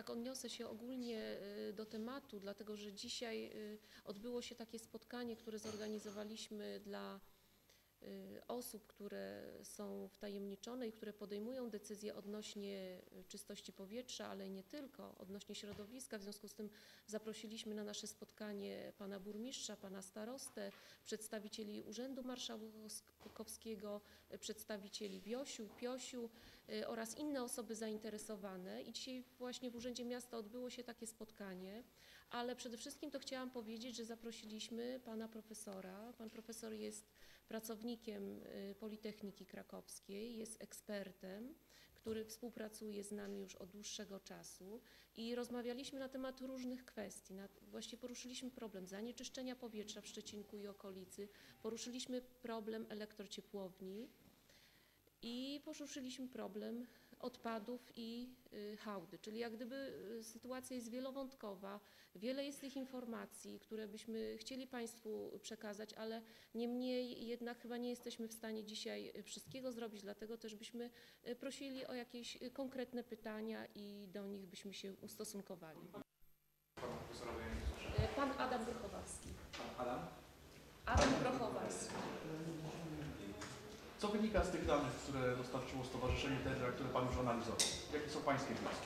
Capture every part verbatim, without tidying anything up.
tak odniosę się ogólnie do tematu, dlatego że dzisiaj odbyło się takie spotkanie, które zorganizowaliśmy dla osób, które są wtajemniczone i które podejmują decyzje odnośnie czystości powietrza, ale nie tylko, odnośnie środowiska. W związku z tym zaprosiliśmy na nasze spotkanie pana burmistrza, pana starostę, przedstawicieli Urzędu Marszałkowskiego, przedstawicieli Biosiu, Piosiu oraz inne osoby zainteresowane. I dzisiaj właśnie w Urzędzie Miasta odbyło się takie spotkanie, ale przede wszystkim to chciałam powiedzieć, że zaprosiliśmy pana profesora. Pan profesor jest pracownikiem Politechniki Krakowskiej, jest ekspertem, który współpracuje z nami już od dłuższego czasu i rozmawialiśmy na temat różnych kwestii. Właściwie poruszyliśmy problem zanieczyszczenia powietrza w Szczecinku i okolicy, poruszyliśmy problem elektrociepłowni i poruszyliśmy problem odpadów i hałdy, czyli jak gdyby sytuacja jest wielowątkowa, wiele jest tych informacji, które byśmy chcieli Państwu przekazać, ale niemniej jednak chyba nie jesteśmy w stanie dzisiaj wszystkiego zrobić, dlatego też byśmy prosili o jakieś konkretne pytania i do nich byśmy się ustosunkowali. Pana profesora Pan Adam Grochowalski. Pan Adam? Adam Grochowalski. Co wynika z tych danych, które dostarczyło Stowarzyszenie Terra, które Pan już analizował? Jakie są Pańskie wnioski?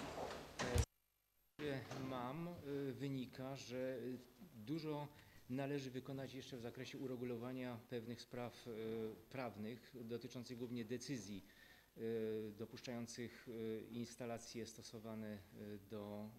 Mam, wynika, że dużo należy wykonać jeszcze w zakresie uregulowania pewnych spraw prawnych dotyczących głównie decyzji dopuszczających instalacje stosowane do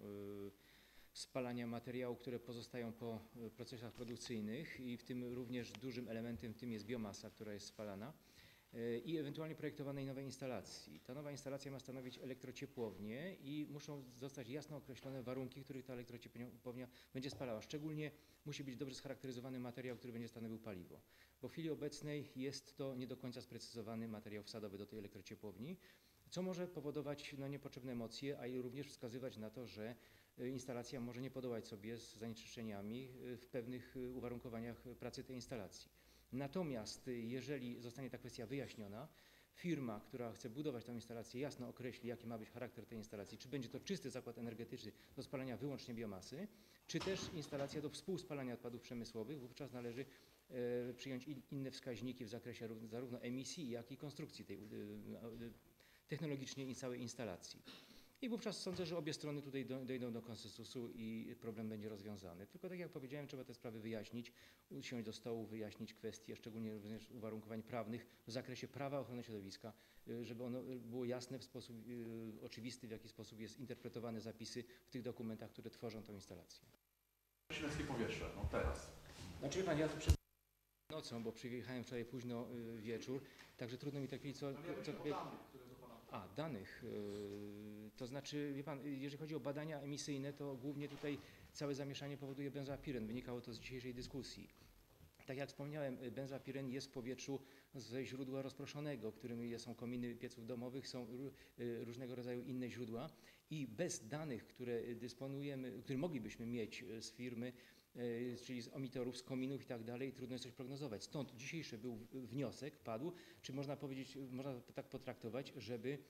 spalania materiałów, które pozostają po procesach produkcyjnych i w tym również dużym elementem w tym jest biomasa, która jest spalana. I ewentualnie projektowanej nowej instalacji. Ta nowa instalacja ma stanowić elektrociepłownię i muszą zostać jasno określone warunki, w których ta elektrociepłownia będzie spalała. Szczególnie musi być dobrze scharakteryzowany materiał, który będzie stanowił paliwo. Bo w chwili obecnej jest to nie do końca sprecyzowany materiał wsadowy do tej elektrociepłowni, co może powodować no, niepotrzebne emocje, a i również wskazywać na to, że instalacja może nie podołać sobie z zanieczyszczeniami w pewnych uwarunkowaniach pracy tej instalacji. Natomiast jeżeli zostanie ta kwestia wyjaśniona, firma, która chce budować tę instalację, jasno określi, jaki ma być charakter tej instalacji, czy będzie to czysty zakład energetyczny do spalania wyłącznie biomasy, czy też instalacja do współspalania odpadów przemysłowych, wówczas należy e, przyjąć in, inne wskaźniki w zakresie zarówno emisji, jak i konstrukcji tej e, technologicznie i całej instalacji. I wówczas sądzę, że obie strony tutaj dojdą do konsensusu i problem będzie rozwiązany. Tylko tak jak powiedziałem, trzeba te sprawy wyjaśnić, usiąść do stołu, wyjaśnić kwestie, szczególnie również uwarunkowań prawnych w zakresie prawa ochrony środowiska, żeby ono było jasne w sposób oczywisty, w jaki sposób jest interpretowane zapisy w tych dokumentach, które tworzą tę instalację. Śledzkie powietrze, no teraz. Znaczy pan, ja tu przed nocą, bo przyjechałem wczoraj późno wieczór, także trudno mi tak powiedzieć, co... co A, danych. Yy, to znaczy, wie pan, jeżeli chodzi o badania emisyjne, to głównie tutaj całe zamieszanie powoduje benzoapiren. Wynikało to z dzisiejszej dyskusji. Tak jak wspomniałem, benzoapiren jest w powietrzu ze źródła rozproszonego, którym są kominy pieców domowych, są różnego rodzaju inne źródła i bez danych, które dysponujemy, które moglibyśmy mieć z firmy, czyli z emitorów, z kominów i tak dalej, trudno jest coś prognozować. Stąd dzisiejszy był wniosek, padł, czy można powiedzieć, można tak potraktować, żeby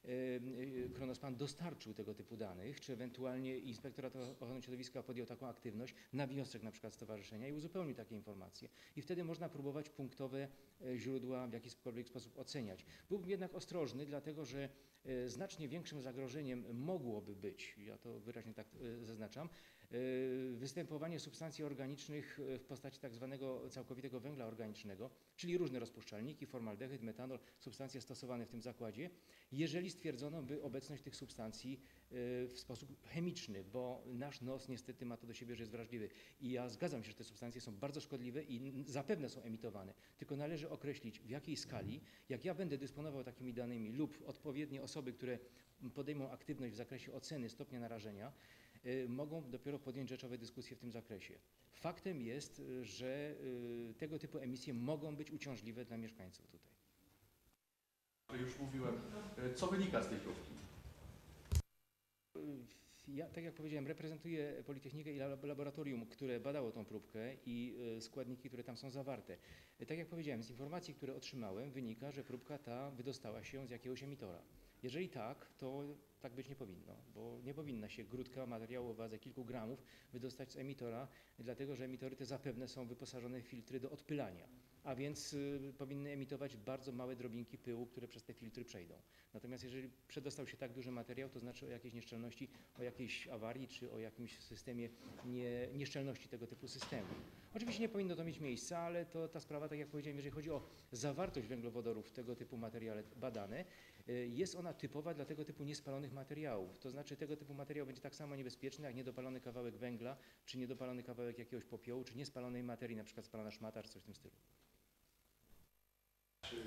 Kronospan dostarczył tego typu danych, czy ewentualnie Inspektorat Ochrony Środowiska podjął taką aktywność na wniosek na przykład stowarzyszenia i uzupełnił takie informacje. I wtedy można próbować punktowe źródła w jakikolwiek sposób oceniać. Byłbym jednak ostrożny, dlatego że znacznie większym zagrożeniem mogłoby być, ja to wyraźnie tak zaznaczam, występowanie substancji organicznych w postaci tak zwanego całkowitego węgla organicznego, czyli różne rozpuszczalniki, formaldehyd, metanol, substancje stosowane w tym zakładzie, jeżeli stwierdzono by obecność tych substancji w sposób chemiczny, bo nasz nos niestety ma to do siebie, że jest wrażliwy. I ja zgadzam się, że te substancje są bardzo szkodliwe i zapewne są emitowane, tylko należy określić w jakiej skali, jak ja będę dysponował takimi danymi lub odpowiednie osoby, które podejmą aktywność w zakresie oceny stopnia narażenia, mogą dopiero podjąć rzeczowe dyskusje w tym zakresie. Faktem jest, że tego typu emisje mogą być uciążliwe dla mieszkańców tutaj. Już mówiłem, co wynika z tej próbki? Ja, tak jak powiedziałem, reprezentuję Politechnikę i laboratorium, które badało tą próbkę i składniki, które tam są zawarte. Tak jak powiedziałem, z informacji, które otrzymałem, wynika, że próbka ta wydostała się z jakiegoś emitora. Jeżeli tak, to tak być nie powinno, bo nie powinna się grudka materiału o wadze kilku gramów wydostać z emitora, dlatego że emitory te zapewne są wyposażone w filtry do odpylania, a więc y, powinny emitować bardzo małe drobinki pyłu, które przez te filtry przejdą. Natomiast jeżeli przedostał się tak duży materiał, to znaczy o jakiejś nieszczelności, o jakiejś awarii czy o jakimś systemie nie, nieszczelności tego typu systemu. Oczywiście nie powinno to mieć miejsca, ale to ta sprawa, tak jak powiedziałem, jeżeli chodzi o zawartość węglowodorów w tego typu materiale badane, y, jest ona typowa dla tego typu niespalonych materiałów. To znaczy tego typu materiał będzie tak samo niebezpieczny jak niedopalony kawałek węgla, czy niedopalony kawałek jakiegoś popiołu, czy niespalonej materii, na przykład spalona szmata, czy coś w tym stylu. Czy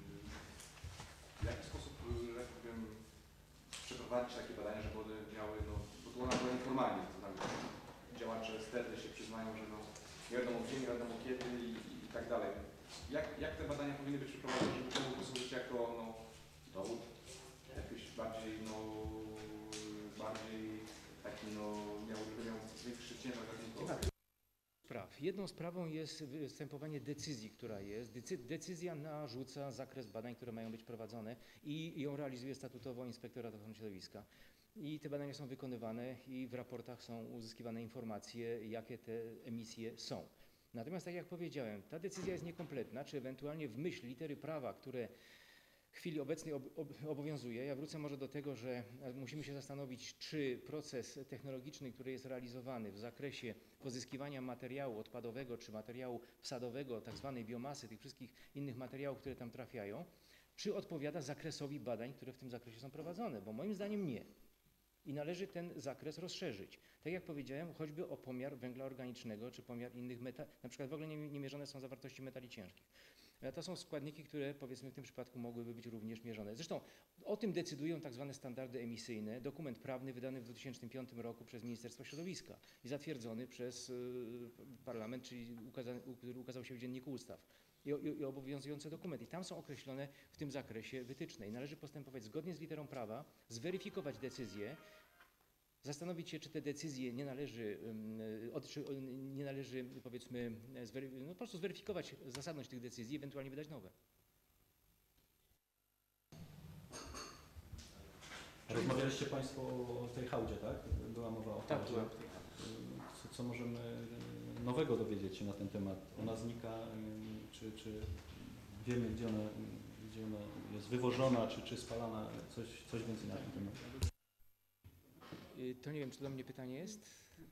w jaki sposób, że tak powiem, przeprowadzić takie badania, żeby one miały, no, bo to ona była informalnie, to znaczy działacze sterty się przyznają, że no, nie wiadomo gdzie, nie wiadomo kiedy i, i tak dalej. Jak, jak te badania powinny być przeprowadzone, żeby to mogło służyć jako no, dowód, jakiś bardziej, no, bardziej taki, no, miał, żeby miał większy ciężar gatunkowy? Spraw. Jedną sprawą jest występowanie decyzji, która jest. Decy decyzja narzuca zakres badań, które mają być prowadzone i ją realizuje statutowo Inspektorat Ochrony Środowiska. I te badania są wykonywane i w raportach są uzyskiwane informacje, jakie te emisje są. Natomiast tak jak powiedziałem, ta decyzja jest niekompletna, czy ewentualnie w myśl litery prawa, które w chwili obecnej ob ob obowiązuje. Ja wrócę może do tego, że musimy się zastanowić, czy proces technologiczny, który jest realizowany w zakresie pozyskiwania materiału odpadowego czy materiału wsadowego, tak zwanej biomasy, tych wszystkich innych materiałów, które tam trafiają, czy odpowiada zakresowi badań, które w tym zakresie są prowadzone, bo moim zdaniem nie. I należy ten zakres rozszerzyć. Tak jak powiedziałem, choćby o pomiar węgla organicznego, czy pomiar innych metali, na przykład w ogóle nie, nie mierzone są zawartości metali ciężkich. To są składniki, które powiedzmy w tym przypadku mogłyby być również mierzone. Zresztą o tym decydują tak zwane standardy emisyjne, dokument prawny wydany w dwa tysiące piątym roku przez Ministerstwo Środowiska i zatwierdzony przez y, Parlament, czyli ukaza, który ukazał się w Dzienniku Ustaw. I, i, I obowiązujące dokumenty. I tam są określone w tym zakresie wytyczne. I należy postępować zgodnie z literą prawa, zweryfikować decyzje, zastanowić się, czy te decyzje nie należy, od, czy nie należy powiedzmy, no po prostu zweryfikować zasadność tych decyzji, ewentualnie wydać nowe. Rozmawialiście Państwo o tej hałdzie, tak? Była mowa o Tak, hałdzie. Co, co możemy nowego dowiedzieć się na ten temat? Ona znika, czy, czy wiemy, gdzie ona, gdzie ona jest wywożona, czy, czy spalana? Coś, coś więcej na ten temat. To nie wiem, czy to do mnie pytanie jest,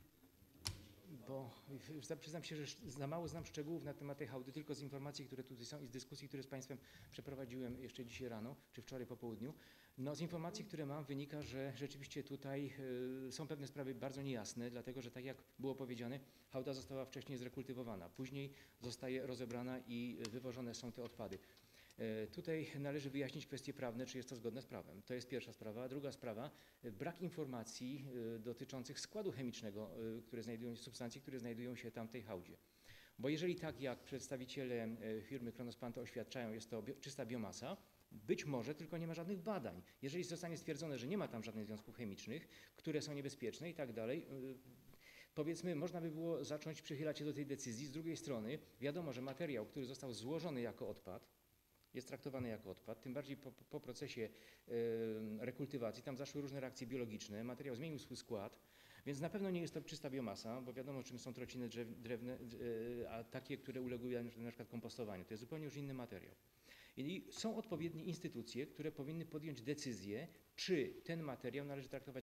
bo przyznam się, że za mało znam szczegółów na temat tej hałdy, tylko z informacji, które tutaj są i z dyskusji, które z Państwem przeprowadziłem jeszcze dzisiaj rano, czy wczoraj po południu. No, z informacji, które mam, wynika, że rzeczywiście tutaj y, są pewne sprawy bardzo niejasne, dlatego że tak jak było powiedziane, hałda została wcześniej zrekultywowana, później zostaje rozebrana i wywożone są te odpady. Tutaj należy wyjaśnić kwestie prawne, czy jest to zgodne z prawem. To jest pierwsza sprawa. Druga sprawa, brak informacji dotyczących składu chemicznego, które znajdują się, substancji, które znajdują się tam w tej hałdzie. Bo jeżeli tak jak przedstawiciele firmy Kronospan oświadczają, jest to bio, czysta biomasa, być może, tylko nie ma żadnych badań. Jeżeli zostanie stwierdzone, że nie ma tam żadnych związków chemicznych, które są niebezpieczne i tak dalej, powiedzmy, można by było zacząć przychylać się do tej decyzji. Z drugiej strony wiadomo, że materiał, który został złożony jako odpad, jest traktowany jako odpad, tym bardziej po, po procesie y, rekultywacji, tam zaszły różne reakcje biologiczne, materiał zmienił swój skład, więc na pewno nie jest to czysta biomasa, bo wiadomo, czym są trociny drzew, drewne, y, a takie, które uległy na przykład kompostowaniu. To jest zupełnie już inny materiał. I są odpowiednie instytucje, które powinny podjąć decyzję, czy ten materiał należy traktować